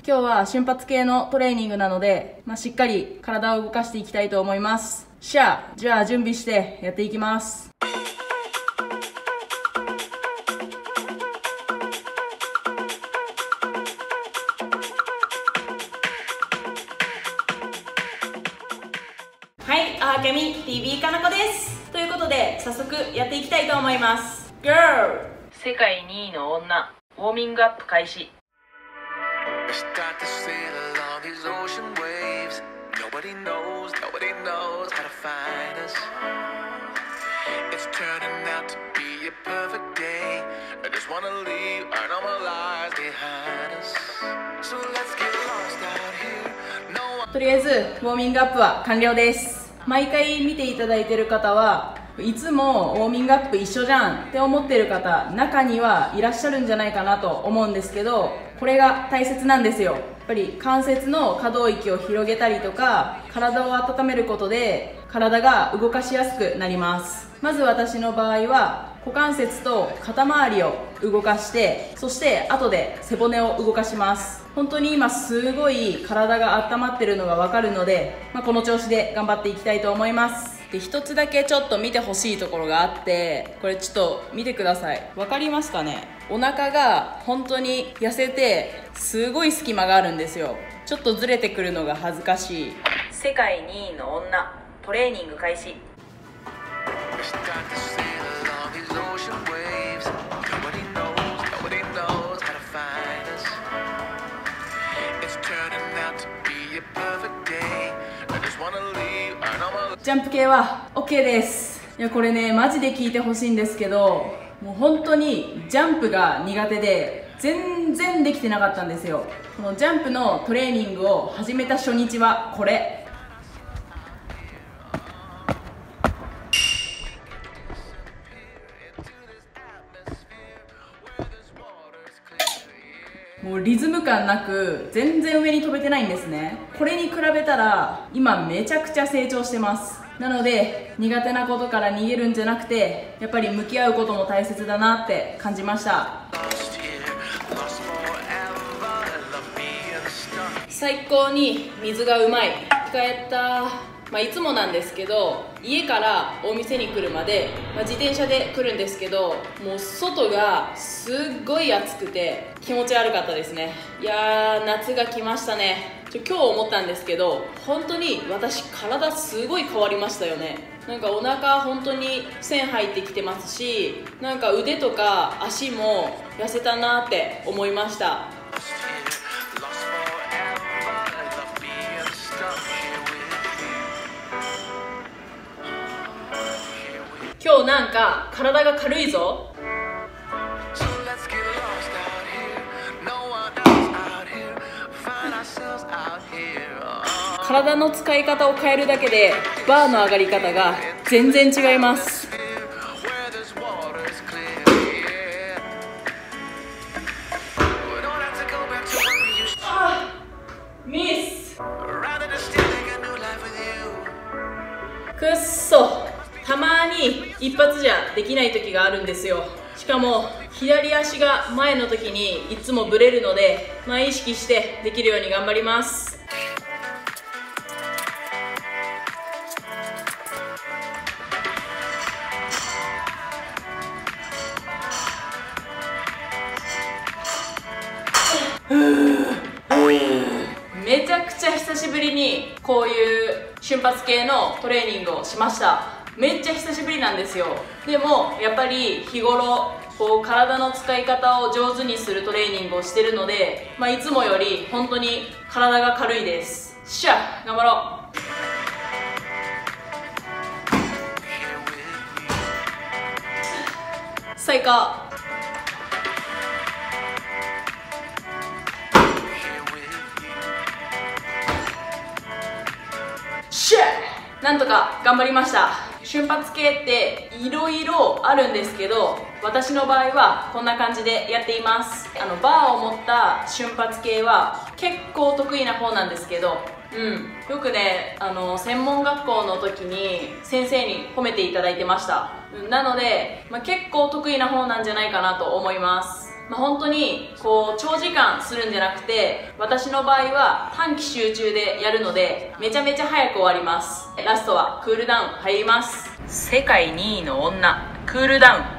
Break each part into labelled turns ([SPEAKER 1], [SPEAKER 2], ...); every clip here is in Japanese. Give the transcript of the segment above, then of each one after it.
[SPEAKER 1] 今日は瞬発系のトレーニングなので、しっかり体を動かしていきたいと思います。じゃあ準備してやっていきます。はい、あーけみ TV かなこです。ということで早速やっていきたいと思います。 GIRL 世界2位の女、ウォーミングアップ開始。とりあえずウォーミングアップは完了です。毎回見ていただいている方はいつもウォーミングアップ一緒じゃんって思ってる方、中にはいらっしゃるんじゃないかなと思うんですけど、これが大切なんですよ。やっぱり関節の可動域を広げたりとか、体を温めることで体が動かしやすくなります。まず私の場合は股関節と肩周りを動かして、そして後で背骨を動かします。本当に今すごい体が温まってるのがわかるので、この調子で頑張っていきたいと思います。で、一つだけちょっと見てほしいところがあって、これちょっと見てください。わかりますかね？お腹が本当に痩せてすごい隙間があるんですよ。ちょっとずれてくるのが恥ずかしい。世界2位の女、トレーニング開始。ジャンプ系は OK です。いや、これねマジで聞いてほしいんですけど、もう本当にジャンプが苦手で全然できてなかったんですよ。このジャンプのトレーニングを始めた初日はこれ。もうリズム感なく全然上に飛べてないんですね。これに比べたら今めちゃくちゃ成長してます。なので苦手なことから逃げるんじゃなくて、やっぱり向き合うことも大切だなって感じました。最高に水がうまい。帰った。いつもなんですけど、家からお店に来るまで、自転車で来るんですけど、もう外がすっごい暑くて気持ち悪かったですね。いやー、夏が来ましたね。今日思ったんですけど、本当に私体すごい変わりましたよね。なんかお腹本当に線入ってきてますし、なんか腕とか足も痩せたなって思いました。今日なんか体が軽いぞ。体の使い方を変えるだけでバーの上がり方が全然違います。ミス。くっそ。たまに一発じゃできない時があるんですよ。しかも左足が前の時にいつもブレるので、意識してできるように頑張ります。めちゃくちゃ久しぶりにこういう瞬発系のトレーニングをしました。めっちゃ久しぶりなんですよ。でもやっぱり日頃体の使い方を上手にするトレーニングをしてるので、いつもより本当に体が軽いです。しゃ、頑張ろう。最高。しゃ、なんとか頑張りました。瞬発系っていろいろあるんですけど、私の場合はこんな感じでやっています。バーを持った瞬発系は結構得意な方なんですけど、よくね、専門学校の時に先生に褒めていただいてました。なので、結構得意な方なんじゃないかなと思います。 本当にこう長時間するんじゃなくて、私の場合は短期集中でやるのでめちゃめちゃ早く終わります。ラストはクールダウン入ります。世界2位の女、クールダウン。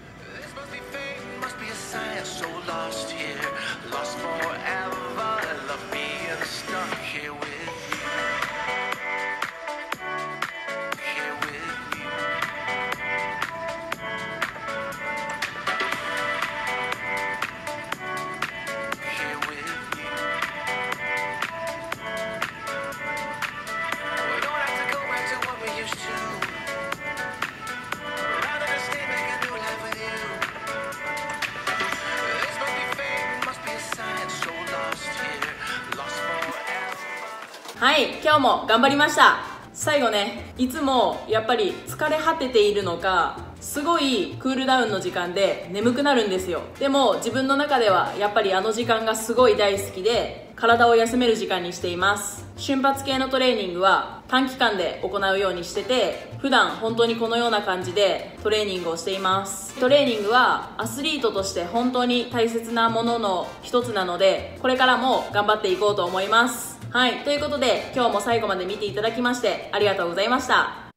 [SPEAKER 1] はい、今日も頑張りました。最後ね、いつもやっぱり疲れ果てているのか、すごいクールダウンの時間で眠くなるんですよ。でも自分の中ではやっぱりあの時間がすごい大好きで、体を休める時間にしています。瞬発系のトレーニングは短期間で行うようにしてて、普段本当にこのような感じでトレーニングをしています。トレーニングはアスリートとして本当に大切なものの一つなので、これからも頑張っていこうと思います。はい、ということで今日も最後まで見ていただきましてありがとうございました。